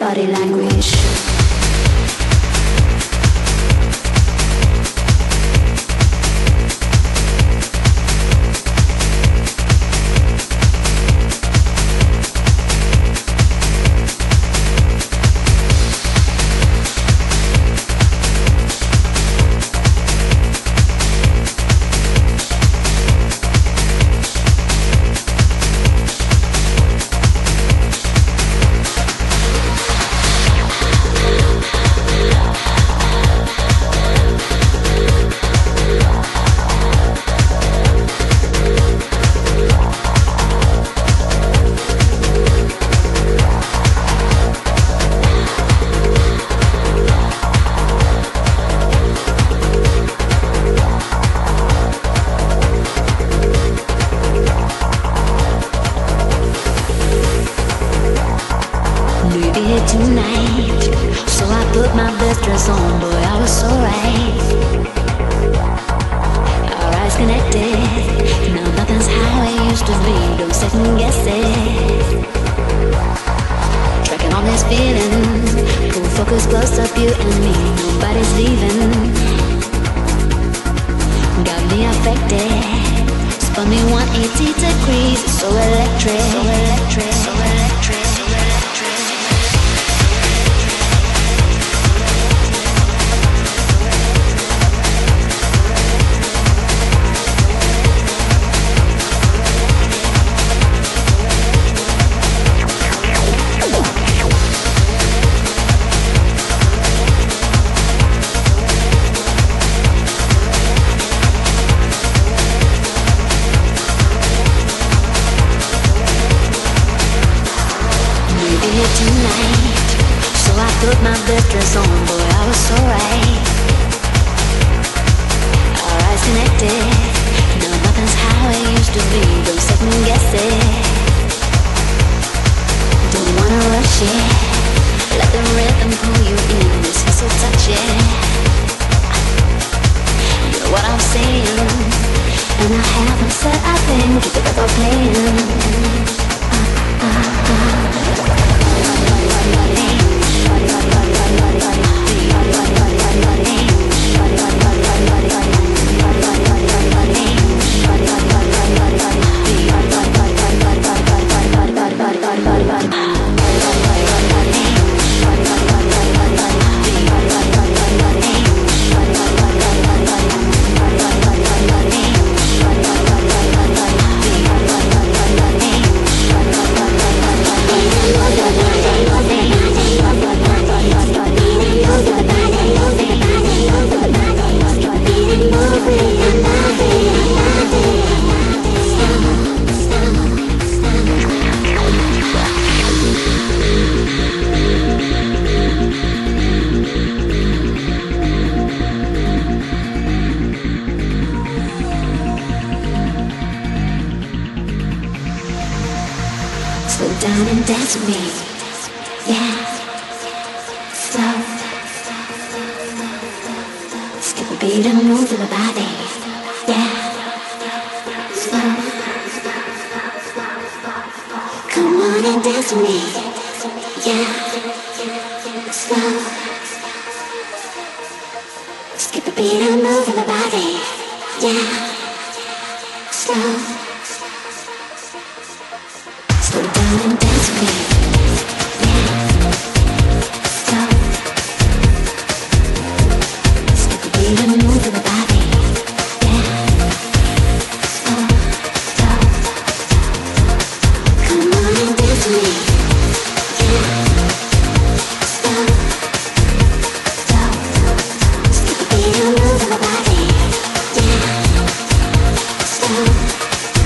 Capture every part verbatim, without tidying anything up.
body language. Tonight, so I put my best dress on, boy, I was so right. Our eyes connected, now nothing's how it used to be, don't second guess it. Tracking all these feelings, pull focus close up, you and me, nobody's leaving. Got me affected, spun me one hundred eighty degrees, it's so electric, so electric, so electric. Tonight, so I put my best dress on, boy, I was so right. Our eyes connected, now nothing's how it used to be, don't second guess it. Don't wanna rush it, let the rhythm pull you in, this is so touching. You know what I'm saying, and I haven't said a thing, keep the record playing. uh, uh, uh. Slow down and dance with me, yeah. Slow. Skip a beat and move your body, yeah. Slow. Come on and dance with me, yeah. Slow. Skip a beat and move your body, yeah. Slow. Slow down and dance with me, yeah. Slow. Skip a beat and move your body, yeah. Slow, slow. Come on and dance with me, yeah. Slow, slow. Skip a beat and move your body, yeah. Slow.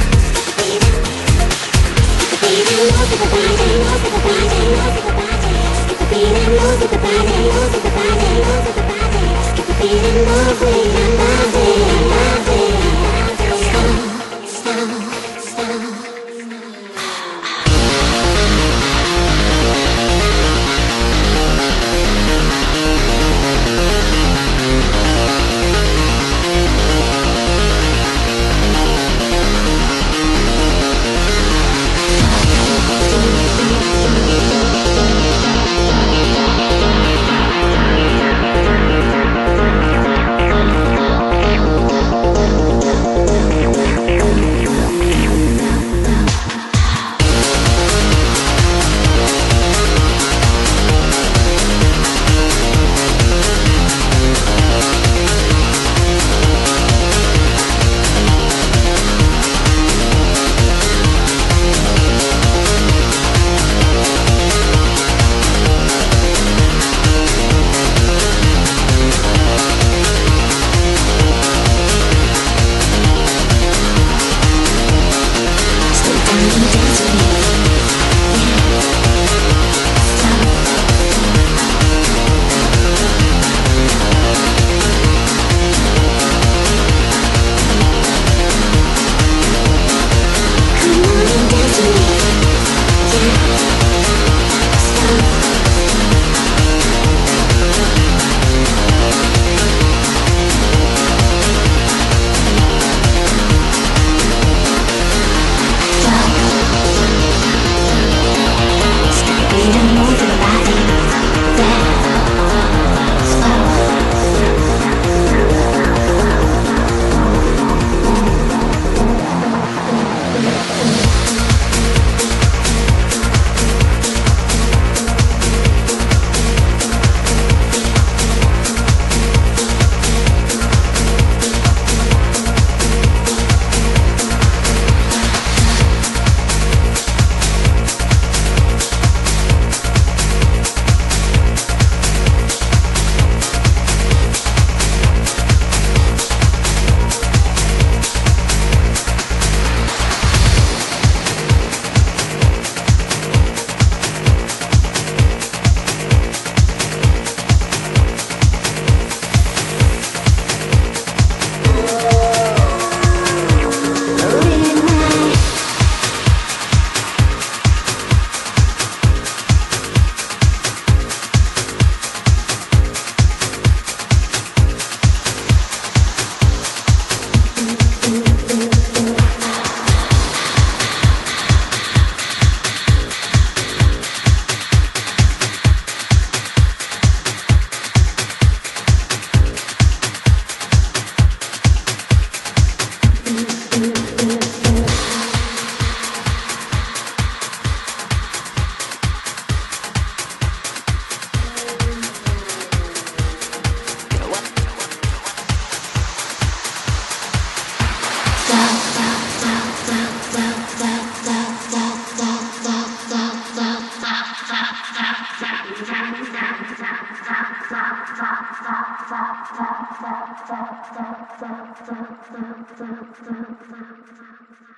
Thank you.